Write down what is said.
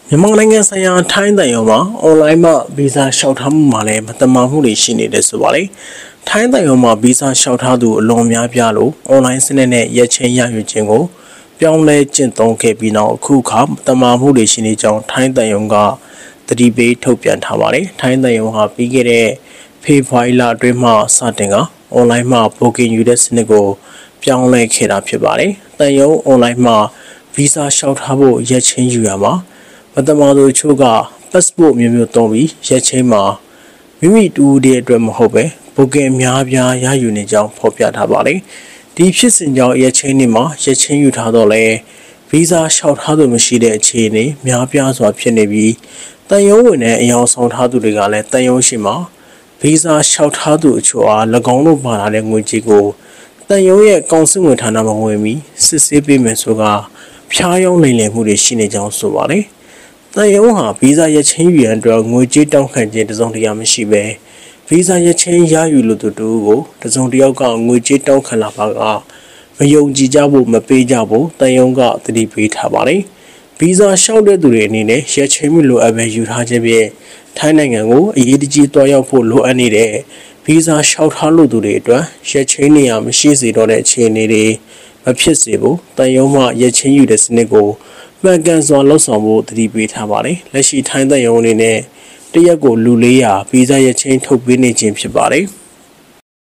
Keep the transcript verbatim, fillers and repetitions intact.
မြန်မာနိုင်ငံဆိုင်ရာထိုင်းတန်ရုံမှာအွန်လိုင်းမှာဗီဇာလျှောက်ထားမှုမှာလည်းမတမာမှုတွေရှိနေတယ်ဆိုပါလေထိုင်းတန်ရုံမှာဗီဇာလျှောက်ထားသူအလွန်များပြားလို့အွန်လိုင်းစနစ်နဲ့ရက်ချင်းရယူခြင်းကိုပြောင်းလဲကျင့်သုံးခဲ့ပြီးနောက်အခုခါမတမာမှုတွေရှိနေကြောင်းထိုင်းတန်ရုံကတတိပေးထုတ်ပြန်ထားပါတယ်ထိုင်းတန်ရုံဟာပြီးခဲ့တဲ့ဖေဖော်ဝါရီလအတွင်းမှာစတင်ကအွန်လိုင်းမှာဘိုကင်ယူတဲ့စနစ်ကိုပြောင်းလဲခဲ့တာဖြစ်ပါတယ်တန်ရုံအွန်လိုင်းမှာဗီဇာလျှောက်ထားဖို့ရက်ချင်းယူရမှာမတမာသူချို့က passport မျိုးမျိုးသုံးပြီးရက်ချင်းမှာမိမိတူတဲ့အတွက်မဟုတ်ပဲဘိုကင်များပြားရယူနေကြောင်းဖော်ပြထားပါတယ်ဒီဖြစ်စဉ်ကြောင့်ရက်ချင်းတွေမှာရက်ချင်းယူထားတော့လဲဗီဇာလျှောက်ထားသူမရှိတဲ့အခြေအနေများပြားစွာဖြစ်နေပြီးတန်ရုံဝင်တဲ့အယောင်ဆောင်ထားသူတွေကလည်းတန်ရုံရှိမှာဗီဇာလျှောက်ထားသူအချို့အား၎င်းတို့ပါလာတဲ့ငွေကြေးကိုတန်ရုံရဲ့ကောင်စစ်ငွေဌာနမှာဝင်ပြီးစစ်ဆေးပေးမယ်ဆိုကဖျားယောင်းနိုင်လည်မှုတွေရှိနေကြောင်းဆိုပါတယ်တန်ရုံဟာဗီဇာရက်ချင်းယူရန်အတွက်ငွေကြေးတောင်းခံခြင်းတစုံတရာမရှိပဲဗီဇာရက်ချင်းရယူလို့သူတို့ကိုတစုံတယောက်ကငွေကြေးတောင်းခံလာပါကမယုံကြည်ကြဖို့မပေးကြဖို့တန်ရုံကသတိပေးထားပါတယ်ဗီဇာလျှောက်တဲ့သူတွေအနေနဲ့ရက်ချင်းမှုလိုအပ်ပဲယူထားခြင်းဖြင့်ထိုင်းနိုင်ငံကိုအရေးတကြီးတွားရောက်ဖို့လိုအပ်နေတဲ့ဗီဇာလျှောက်ထားလို့သူတွေအတွက်ရက်ချင်းနေရာမရှိစေတော့တဲ့အခြေအနေတွေမဖြစ်စေဖို့တန်ရုံမှရက်ချင်းယူတဲ့စနစ်ကိုမှန်ကန်စွာလှုပ်ဆောင်ဖို့တတိပေးထားပါတယ်လက်ရှိထိုင်းတန်ရုံအနေနဲ့တရက်ကိုလူလေးရာဗီဇာရက်ချင်းထုတ်ပေးနေခြင်းဖြစ်ပါတယ်